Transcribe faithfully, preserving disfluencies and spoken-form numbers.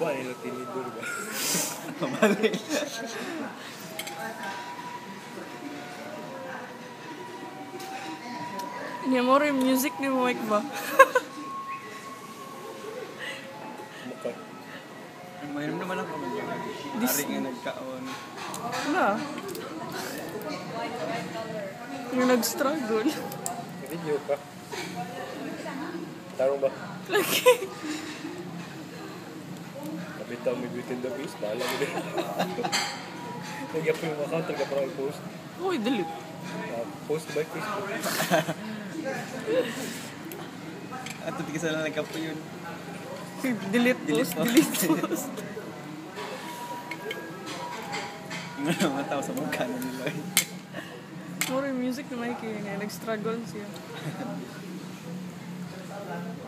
Ba, nila tinidor ba? Mali. Niya mo rin music ni Mike ba? Mukha. Mayroon naman ako. Ari nga nagkaon. Wala. Yung nag-struggle. Video ka. Tarong ba? Lagi. Kabitaw may Beauty and the Beast. Bahala mo din. Nagyap po yung account. Nagyap po yung post. Uy, delete. Uh, post by Facebook. At ito kasi lang nagkapo yun. Delete Delete post, post. delete post. Ano mataw sa mukha na nila. More music ni Mikey nga nag-struggle siya.